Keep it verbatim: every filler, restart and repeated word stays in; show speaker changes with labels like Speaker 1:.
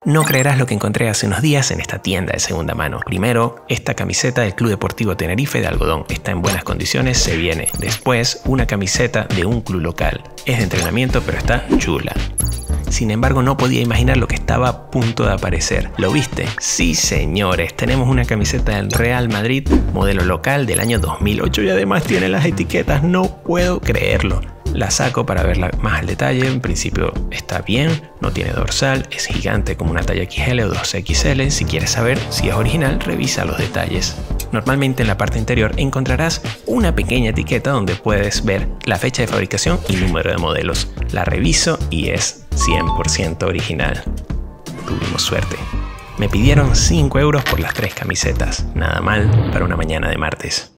Speaker 1: No creerás lo que encontré hace unos días en esta tienda de segunda mano. Primero, esta camiseta del Club Deportivo Tenerife de algodón. Está en buenas condiciones, se viene. Después, una camiseta de un club local. Es de entrenamiento, pero está chula. Sin embargo, no podía imaginar lo que estaba a punto de aparecer. ¿Lo viste? Sí, señores. Tenemos una camiseta del Real Madrid, modelo local del año dos mil ocho y además tiene las etiquetas. No puedo creerlo. La saco para verla más al detalle. En principio está bien, no tiene dorsal, es gigante como una talla equis ele o dos equis ele. Si quieres saber si es original, revisa los detalles. Normalmente en la parte interior encontrarás una pequeña etiqueta donde puedes ver la fecha de fabricación y número de modelos. La reviso y es cien por ciento original. Tuvimos suerte. Me pidieron cinco euros por las tres camisetas. Nada mal para una mañana de martes.